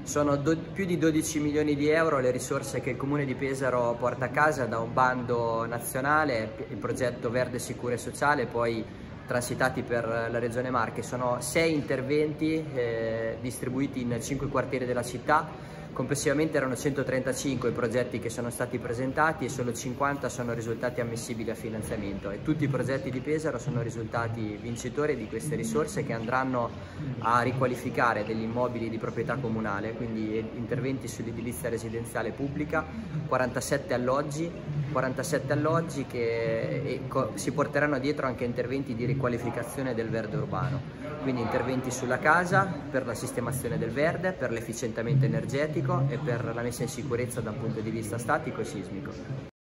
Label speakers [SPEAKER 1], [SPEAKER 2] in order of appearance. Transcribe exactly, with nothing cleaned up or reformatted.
[SPEAKER 1] Sono do- più di dodici milioni di euro le risorse che il Comune di Pesaro porta a casa da un bando nazionale, il progetto Verde, Sicuro e Sociale, poi transitati per la Regione Marche. Sono sei interventi eh, distribuiti in cinque quartieri della città. Complessivamente erano centotrentacinque i progetti che sono stati presentati e solo cinquanta sono risultati ammissibili a finanziamento, e tutti i progetti di Pesaro sono risultati vincitori di queste risorse, che andranno a riqualificare degli immobili di proprietà comunale, quindi interventi sull'edilizia residenziale pubblica, quarantasette alloggi, quarantasette alloggi che si porteranno dietro anche interventi di riqualificazione del verde urbano, quindi interventi sulla casa per la sistemazione del verde, per l'efficientamento energetico e per la messa in sicurezza da un punto di vista statico e sismico.